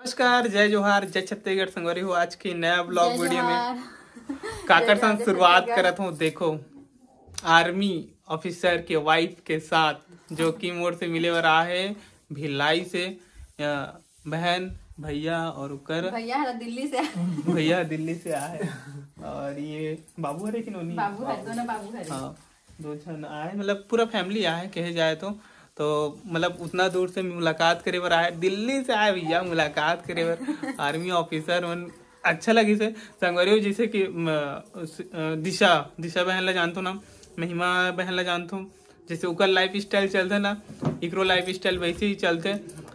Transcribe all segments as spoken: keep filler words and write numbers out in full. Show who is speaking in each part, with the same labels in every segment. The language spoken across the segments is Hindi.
Speaker 1: नमस्कार, जय जोहार, जय छत्तीसगढ़। संगवारी हो आज की नया ब्लॉग वीडियो में काकर साथ शुरुआत करत हूँ। देखो आर्मी ऑफिसर के वाइफ के साथ जो कि मोर से मिले वर आहे भिलाई से बहन भैया और उकर
Speaker 2: भैया दिल्ली से
Speaker 1: भैया दिल्ली से आए और ये बाबू हरे कि नोनी
Speaker 2: बाबू है, दोनों बाबू है।
Speaker 1: हाँ दो जन आए, मतलब पूरा फैमिली आए कहे जाए तो तो मतलब उतना दूर से मुलाकात करे बर आए, दिल्ली से आए भैया मुलाकात करे बर आर्मी ऑफिसर मन अच्छा लगी से संगवारी जैसे कि दिशा दिशा बहन ला जानतो ना, महिमा बहन ला जानतो, जैसे उकर लाइफ स्टाइल चलते ना इकरो लाइफ स्टाइल वैसे ही चलते।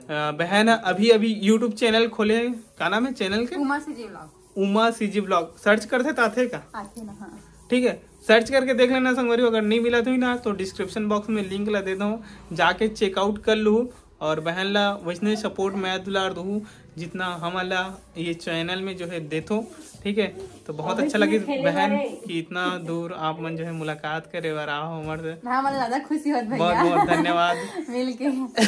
Speaker 1: बहन अभी अभी यूट्यूब चैनल खोले, का नाम है चैनल के?
Speaker 2: Uma CG blog.
Speaker 1: Uma CG blog search करते ताथे का
Speaker 2: आते ना, हाँ
Speaker 1: ठीक है, सर्च करके देख लेना संगवारी। अगर नहीं मिला तो ना तो डिस्क्रिप्शन बॉक्स में लिंक ला देता हूँ, जाके चेकआउट कर लूँ और बहन ला वैसने सपोर्ट मैं दुलार दूँ जितना हमारा ये चैनल में जो है देतो, ठीक है। तो बहुत अच्छा लगे बहन कि इतना दूर आप मन जो है मुलाकात करे बार आओ हमारे से,
Speaker 2: हाँ, ज्यादा खुशी होत भैया,
Speaker 1: बहुत बहुत धन्यवाद
Speaker 2: मिलके।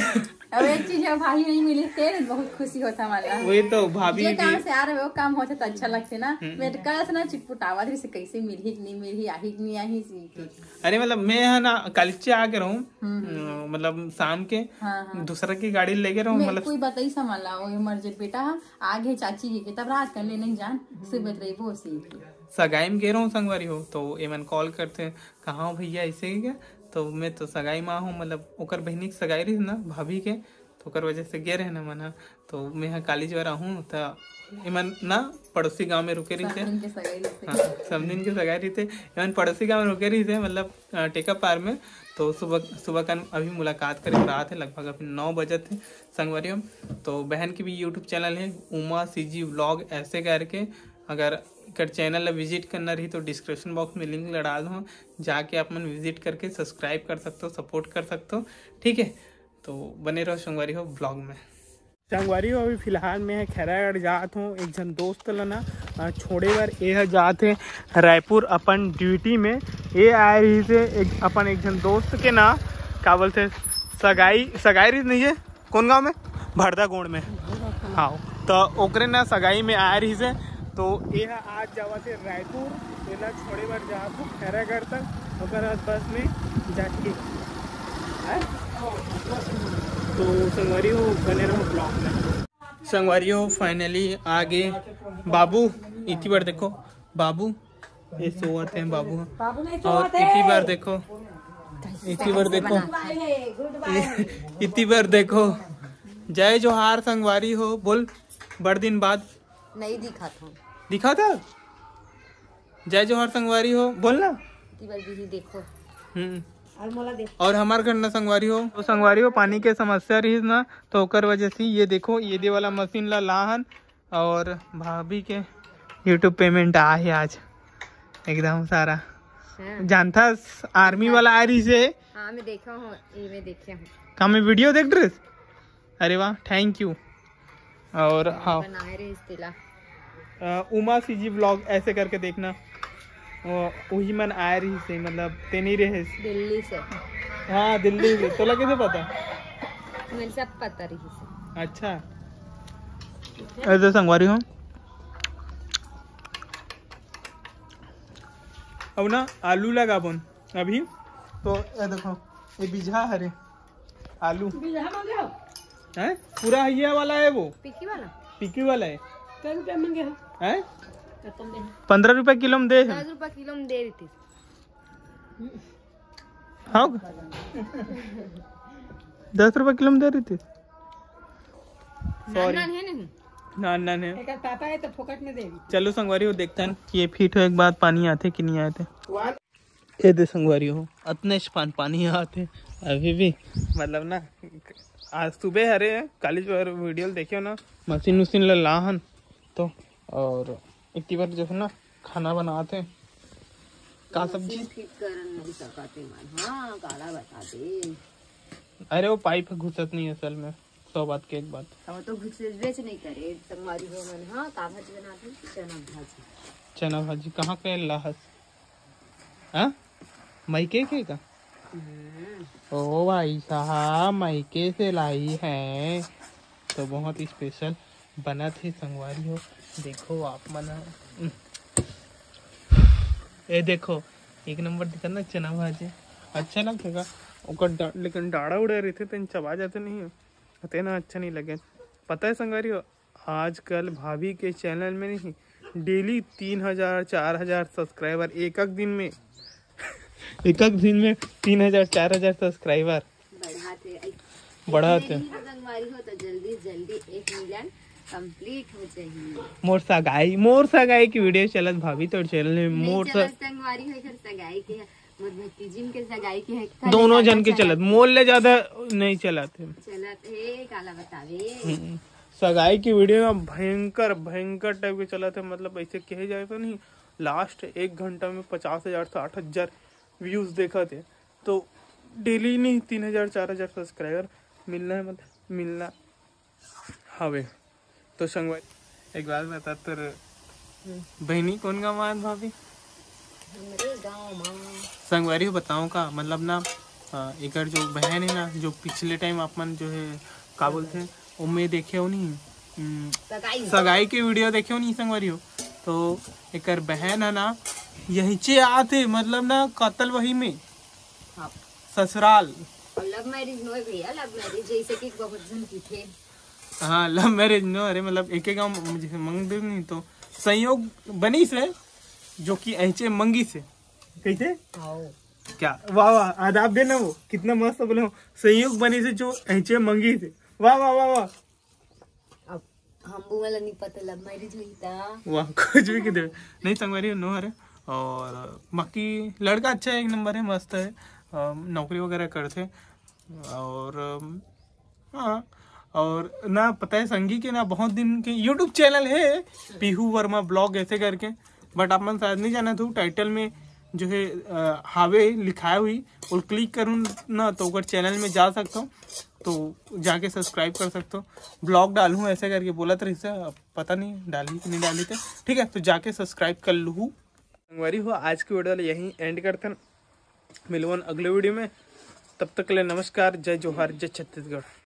Speaker 2: अब एक चीज है भाई नहीं मिली थे बहुत खुशी होता हमारा।
Speaker 1: वही तो भाभी
Speaker 2: भी काम से आ रहे हो काम होता तो अच्छा लगते ना। मेरे कल ना चिटपुटावा थी से कैसे मिली कि नहीं मिली, आही कि नहीं आही सी।
Speaker 1: अरे मतलब मैं है ना कलचे आके रहूं, मतलब शाम के दूसरा की गाड़ी लेके रहूं, मतलब
Speaker 2: कोई बताई संभाला वो मर्जेट बेटा आगे चाची के तब रात कर ले नहीं जान सुबह रही वो सी
Speaker 1: सगाई में गे रहा हूँ संगवारी हो। तो एमन कॉल करते कहाँ हो भैया ऐसे ही क्या, तो मैं तो सगाई माँ हूँ, मतलब ओकर बहनी की सगाई रही ना भाभी के, तो ओकर वजह से गे रहे ना मना। तो मैं यहाँ कालीज वाला हूँ तो एमन ना पड़ोसी गांव में रुके रही थे, हाँ सब दिन के सगाई रही थे, एमन पड़ोसी गांव में रुके रही थे, मतलब टेका पार में। तो सुबह सुबह का अभी मुलाकात करे रहा थे, लगभग अभी नौ बजे थे संगवारी। तो बहन की भी यूट्यूब चैनल है उमा सीजी व्लॉग ऐसे करके, अगर कर चैनल विजिट करना रही तो डिस्क्रिप्शन बॉक्स में लिंक लड़ा दूँ, जाके आप मन विजिट करके सब्सक्राइब कर सकते हो, सपोर्ट कर सकते हो, ठीक है। तो बने रहो संगवारी हो ब्लॉग में। संगवारी हो अभी फिलहाल मैं खैरागढ़ जात हूँ, एक जन दोस्त लना छोड़े बर ये जात है रायपुर अपन ड्यूटी में। ये आए रही से एक अपन एक जन दोस्त के ना का बोलते सगाई सगाई रही नहीं है कौन गाँव में भरदा गोड़ में, हाँ तो ओकरे ना सगाई में आए रही से। तो ये आज जावा थे रायपुर, ये छोड़े बार जा खैरागढ़ तक और बस में जाके तो संगवारी हो बने रहो ब्लॉग में। संगवारी हो फाइनली आगे बाबू इतनी बार देखो बाबू ये सोते हैं बाबू, और इतनी बार देखो इतनी बार देखो इतनी बार देखो जय जोहार संगवारी हो। बोल बड़ दिन बाद
Speaker 2: नहीं दिखा था
Speaker 1: दिखा था जय जोहार संगवारी हो बोल ना
Speaker 2: देखो।
Speaker 1: हम्म और हमारे घर ना संगवारी हो तो संगवारी हो पानी के समस्या रही ना, तो ओकर वजह से ये देखो ये दे वाला मशीन ला लाहन और भाभी के यूट्यूब पेमेंट आ है आज एकदम सारा। जानता आर्मी वाला आ रही से,
Speaker 2: हाँ मैं देखा हूँ, ये मैं देखे हूँ
Speaker 1: का मैं वीडियो देख रहे। अरे वाह थैंक यू। और हाँ उमा सीजी ब्लॉग ऐसे करके देखना, वही मन आ रही से, मतलब ते नहीं रहे
Speaker 2: दिल्ली से,
Speaker 1: हाँ दिल्ली से। तो लगे थे पता
Speaker 2: मेरे सब पता रही से।
Speaker 1: अच्छा ऐसे संगवारी हो अब ना आलू लगा बन अभी तो ये देखो ये बीजा हरे आलू है पूरा हइया वाला है, वो
Speaker 2: पिकी वाला
Speaker 1: पिकी वाला है।
Speaker 2: क्या रुपया मंगे हो
Speaker 1: हैं? पंद्रह रुपए किलो में दे,
Speaker 2: दस रुपए किलो में दे रही थी।
Speaker 1: हाँ दस रुपए किलो में दे रही थी। सॉरी ना ना नहीं
Speaker 2: पापा है तो फोकट में दे।
Speaker 1: चलो संगवारी हो देखते हैं ये फिट हो एक बात पानी आते कि नहीं आते। ये दे संगवारी हो इतने पान पानी आते अभी भी, मतलब ना आज सुबह हरे कॉलेज पर वीडियो देखियो ना मशीन उशीन ला लाहन तो, और इतनी बार जो है ना खाना बनाते का सब्जी
Speaker 2: हाँ, काला बता दे।
Speaker 1: अरे वो पाइप घुसत नहीं असल में, सौ बात की एक बात।
Speaker 2: अब तो घुस नहीं करे तुम्हारी हो मन। हाँ का भाजी बनाते चना भाजी।
Speaker 1: चना भाजी कहाँ के लाहस हाँ मायके के का? ओ भाई साहब मायके से लाई है तो बहुत स्पेशल। बना थे संगवारी हो। देखो आप मना ये देखो एक नंबर दिखा ना चना भाजी अच्छा लगेगा ओकर डा, लेकिन डाढ़ा उड़ा रहते तो चबा जाते नहीं होते ना अच्छा नहीं लगे। पता है संगवारी हो आजकल भाभी के चैनल में नहीं डेली तीन हजार चार हजार सब्सक्राइबर एक एक दिन में एक एक दिन में तीन हजार चार हजार सब्सक्राइबर
Speaker 3: बढ़ाते
Speaker 1: बढ़ाते
Speaker 3: संगवारी हो तो जल्दी जल्दी एक मिलियन कंप्लीट हो चाहिए।
Speaker 1: मोर सगाई मोर सगाई की वीडियो चलत भाभी तो चैनल में मोर
Speaker 3: नहीं चलत संगवारी है फिर सगाई के है मोर भतीजिन के सगाई के है
Speaker 1: दोनों जन के चलत मोल ले ज्यादा नहीं चलाते
Speaker 3: चलत है काला बतावे
Speaker 1: सगाई की वीडियो में भयंकर भयंकर टाइप के चला थे मतलब ऐसे कहे जाए तो नहीं लास्ट एक घंटा में पचास हजार साठ हजार व्यूज देखा थे तो डेली नहीं तीन हजार चार हजार सब्सक्राइबर मिलना है मतलब मिलना हवे। तो संगवारी एक बात बता तर बहनी कौन गाँव आए भाभी
Speaker 3: हमारे गाँव में
Speaker 1: संगवारी बताऊं का मतलब ना एक जो बहन है ना जो पिछले टाइम अपन जो है का बोलते हैं उम्मीद देखे हो नहीं
Speaker 3: सगाई
Speaker 1: सगाई की वीडियो देखे हो नहीं संगवारी हो तो एक बहन है ना यही चे आते मतलब ना कतल वही में
Speaker 3: हाँ।
Speaker 1: ससुराल
Speaker 3: लव मैरिज नो भैया लव मैरिज जैसे कि बहुत जन की थे
Speaker 1: हाँ लव मैरिज नो अरे मतलब एक एक गाँव मुझे मंग दे नहीं तो संयोग बनी से जो कि ऐचे मंगी से कैसे क्या वाह वाह आदाब देना वो कितना मस्त बोले संयोग बनी से जो ऐचे मंगी से वाह वाह वाह वाह
Speaker 3: अब हमको वाला नहीं पता लव मैरिज हुई था
Speaker 1: वाह कुछ भी किधर नहीं संगवारी नो अरे और बाकी लड़का अच्छा है एक नंबर है मस्त है नौकरी वगैरह करते और हाँ और ना पता है संगी के ना बहुत दिन के यूट्यूब चैनल है पीहू वर्मा ब्लॉग ऐसे करके बट आप मन शायद नहीं जाना था टाइटल में जो है हावे लिखाया हुई और क्लिक करूँ ना तो अगर चैनल में जा सकता हूँ तो जाके सब्सक्राइब कर सकते हो ब्लॉग डालूँ ऐसे करके बोला था इससे पता नहीं डाली कि नहीं डाली थे ठीक है तो जाके सब्सक्राइब कर लूँ। संगवारी हो आज की वीडियो यहीं एंड करते हैं मिलवन अगले वीडियो में तब तक के लिए नमस्कार जय जोहार जय छत्तीसगढ़।